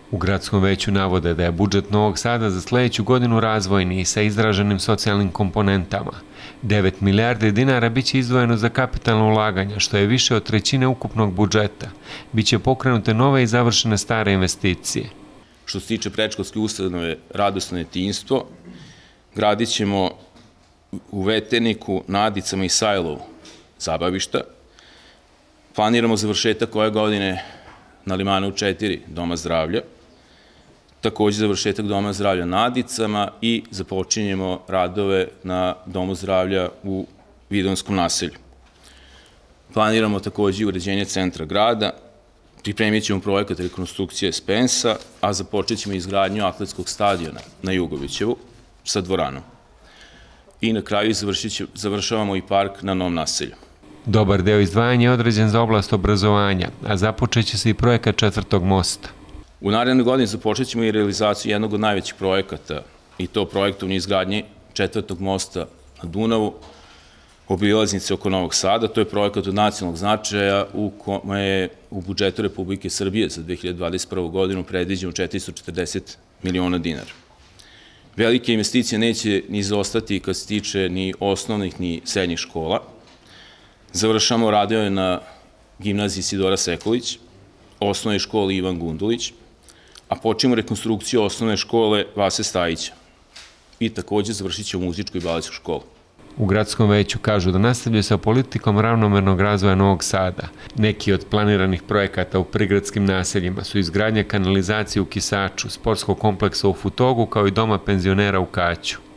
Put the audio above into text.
U gradskom veću navode da je budžet Novog Sada za sledeću godinu razvojni i sa izraženim socijalnim komponentama. 9 milijardi dinara biće izdvojeno za kapitalno ulaganja, što je više od trećine ukupnog budžeta. Biće pokrenute nove i završene stare investicije. Što se tiče predškolske ustanove Radosno detinjstvo, gradit ćemo u Veterniku, Nadicama i Sajlovu zabavišta. Planiramo završetak ove godine na Limanu 4 Doma zdravlja, takođe završetak Doma zdravlja na Nadicama i započinjemo radove na Domu zdravlja u Vidovnskom naselju. Planiramo takođe uređenje centra grada, pripremit ćemo projekat rekonstrukcije Spensa, a započet ćemo izgradnju atletskog stadiona na Jugovićevu sa dvoranom. I na kraju završavamo i park na Novom naselju. Dobar deo izdvajanja je određen za oblast obrazovanja, a započeće se i projekat četvrtog mosta. U narednoj godini započet ćemo i realizaciju jednog od najvećih projekata, i to projektovne izgradnje četvrtog mosta na Dunavu, obilaznice oko Novog Sada. To je projekat od nacionalnog značaja u kome je u budžetu Republike Srbije za 2021. godinu predviđeno 440 miliona dinara. Velike investicije neće ni zaostati kad se tiče ni osnovnih ni srednjih škola. Završamo radove na gimnaziji Sidora Sekulić, osnovnoj školi Ivan Gundulić, a počnemo rekonstrukciju osnovne škole Vase Stajića i takođe završit ćemo muzičku i baletsku školu. U gradskom veću kažu da nastavljaju sa politikom ravnomernog razvoja Novog Sada. Neki od planiranih projekata u prigradskim naseljima su izgradnja kanalizacije u Kisaču, sportskog kompleksa u Futogu kao i doma penzionera u Kaću.